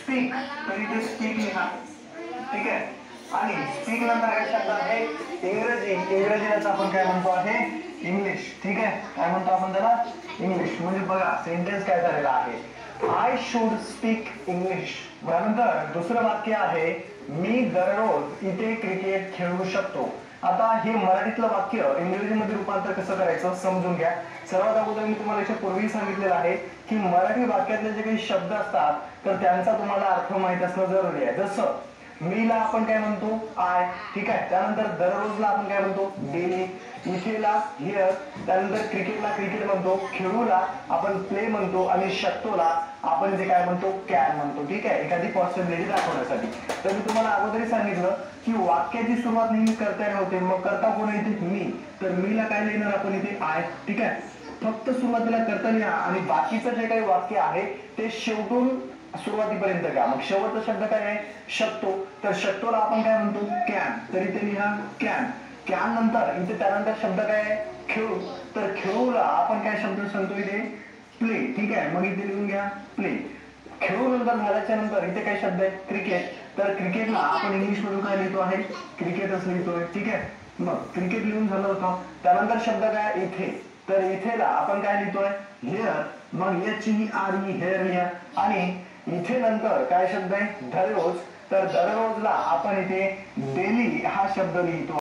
Speak, तर इथे speak लिहा, ठीक आहे. आणि स्पीक नंतर काय शब्द आहे इंग्रजी. इंग्रजीला आपण काय म्हणतो आहे इंग्लिश, ठीक आहे. काय म्हणतो आपण त्याला इंग्लिश. म्हणजे बघा सेंटेन्स काय झालेला आहे, आय शुड स्पीक इंग्लिश. त्यानंतर दुसरं वाक्य आहे मी दररोज इथे क्रिकेट खेळू शकतो. आता हे मराठीतलं वाक्य इंग्रजीमध्ये रूपांतर कसं करायचं समजून घ्या. सर्वात अगोदर मी तुम्हाला याच्या पूर्वी सांगितलेलं आहे की मराठी वाक्यातले जे काही शब्द असतात तर त्यांचा तुम्हाला अर्थ माहित असणं जरुरी आहे. जसं मीला आपण काय म्हणतो आय, ठीक आहे. त्यानंतर दररोजला आपण काय म्हणतो डेली, इथेला हिअर, त्यानंतर क्रिकेटला क्रिकेट म्हणतो, खेळूला आपण प्ले म्हणतो आणि शकतोला आपण जे काय म्हणतो कॅन म्हणतो, ठीक आहे. एखादी पॉसिबिलिटी दाखवण्यासाठी. तर मी तुम्हाला अगोदरही सांगितलं की वाक्याची सुरुवात नेहमी कर्त्याने होते. मग कर्ता कोण आहे इथे मी, तर मीला काय लिहिणार आपण इथे आय, ठीक आहे. फक्त सुरुवातीला कर्ता लिहा आणि बाकीचं जे काही वाक्य आहे ते शेवटून सुरुवातीपर्यंत घ्या. मग शेवटचा शब्द काय आहे शकतो, तर शकतोला आपण काय म्हणतो कॅन, तर इथे लिहा कॅन. कॅन नंतर इथे त्यानंतर शब्द काय आहे खेळू, तर खेळूला आपण काय शब्द सांगतो इथे प्ले, ठीक आहे. मग इथे लिहून घ्या प्ले. खेळू नंतर झाल्याच्या नंतर इथे काय शब्द आहे क्रिकेट, तर क्रिकेटला आपण इंग्लिश मधून काय लिहितो आहे क्रिकेटच लिहितोय, ठीक आहे. मग क्रिकेट लिहून झालं होतं. त्यानंतर शब्द काय इथे, तर इथेला आपण काय लिहितोय हेअर, मग HERE हेअर लिहा. आणि इथे नंतर काय शब्द आहे दररोज, तर दररोजला आपण इथे डेली हा शब्द लिहितो.